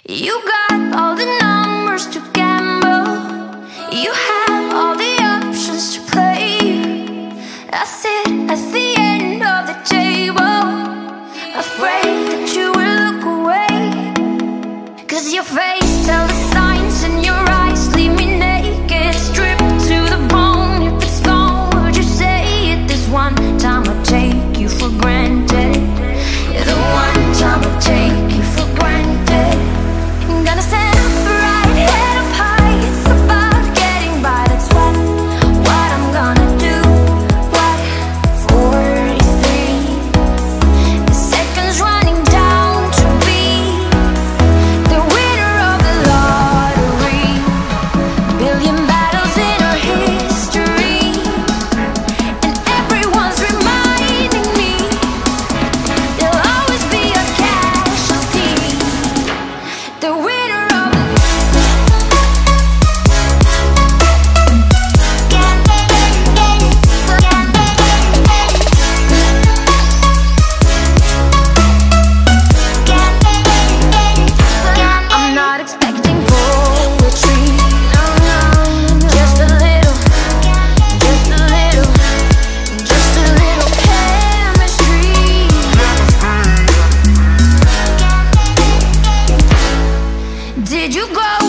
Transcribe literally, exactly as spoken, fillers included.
You got all the numbers to gamble. You have all the options to play. I sit at the end of the table, afraid that you will look away. 'Cause your face tells the signs and your eyes leave me naked, stripped to the bone. If it's gone, would you say it? This one time I take you for granted. You're the one time I take you for granted. I'm gonna stand upright, head up high. It's about getting by, that's what, what I'm gonna do. What, forty-three, the seconds running down to be the winner of the lottery. Billion battles in our history, and everyone's reminding me there'll always be a casualty. The winner of the I'm not expecting poetry, no, no, just a little, just a little, just a little chemistry. Did you grow